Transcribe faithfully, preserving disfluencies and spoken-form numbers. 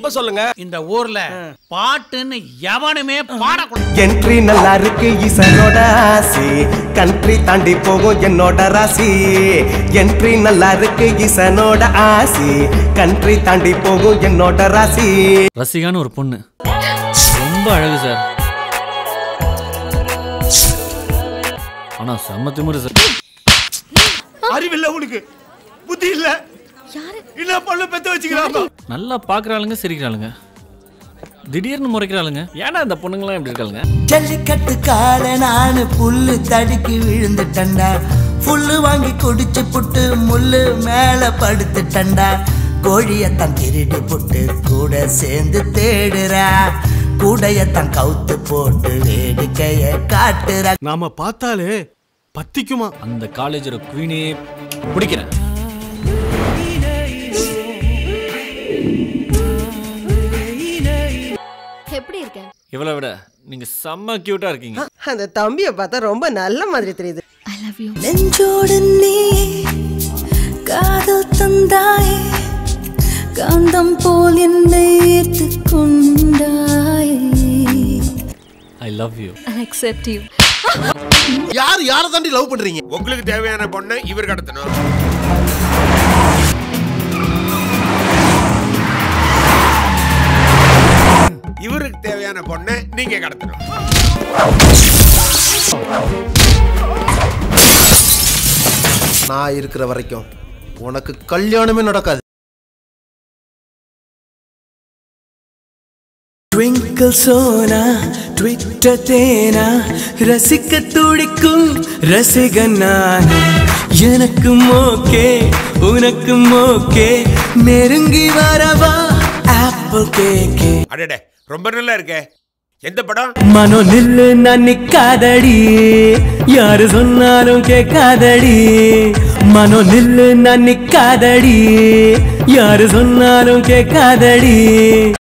இப்ப சொல்லுங்க. இந்த ஊர்ல பாட்டுன்னு எவனுமே பாடக்கூடாது. என்ட்ரி நல்லா இருக்கு ஈசனோட ஆசி, கண்ட்ரி தாண்டி போகும் என்னோட ராசி. என்ட்ரி நல்லா இருக்கு ஈசனோட ஆசி, கண்ட்ரி தாண்டி போகும் என்னோட ராசி. ரசிகான்னு ஒரு பொண்ணு ரொம்ப அழகு சார். ஆனா செம்ம திமிரு சார். அறிவில்ல உனக்கு, புத்தி இல்ல. என்ன பண்ணு பெத்து வச்சுக்கிறாங்க. நல்லா பாக்குறாளுங்க, சிரிக்கிறாளுங்க, திடீர்னு முறைக்கிறாளுங்க. ஏன்னா இந்த பொண்ணுங்களாம் எப்படி இருக்காளுங்க? ஜல்லிக்கட்டு கால நானு புல்லு தடுக்கி விழுந்துட்டண்டா, புல்லு வாங்கி குடிச்சு புட்டு முள்ளு மேல படுத்துட்டண்டா. கோழியத்தான் திருடி புட்டு கூட சேர்ந்து தேடுறா, கூடையத்தான் கவுத்து போட்டு வேடிக்கைய காட்டுறா. நாம பார்த்தாலே பத்திக்குமா? அந்த காலேஜோட குவீனே பிடிக்கிறேன். எப்படி இருக்க? இவளை விட நீங்க செம்ம கியூட்டா இருக்கீங்க. அந்த தம்பியை பார்த்தா ரொம்ப நல்ல மாதிரி தெரியுது. I love you. நெஞ்சோடு நீ காதல் தந்தாயே, காந்தம் போல் என்னை ஈர்த்து கொண்டாயே. I love you. I accept you. யார் யாரை தாண்டி லவ் பண்றீங்க? உங்களுக்கு தேவையான பொண்ணை இவர் கடத்தணும். இவருக்கு தேவையான பொண்ணை நீங்க கடத்தணும். நான் இருக்கிற வரைக்கும் உனக்கு கல்யாணமே நடக்காது. ட்விங்கிள் சோனா ட்விட்டர் தேனா, ரசிக்க துடிக்கும் ரசிகன் நான். எனக்கும் ஓகே உனக்கும் ஓகே, நெருங்கி வரவா ஆப்பிள் கேக்கே. அடடே ரொம்ப நல்லா இருக்கே. எந்த படம்? மனோ நில்லு நான் நிக்காதடி, யாரு சொன்னாலும் கேட்காதடி. மனோ நில்லு நான் நிக்காதடி, யாரு சொன்னாலும் கேட்காதடி.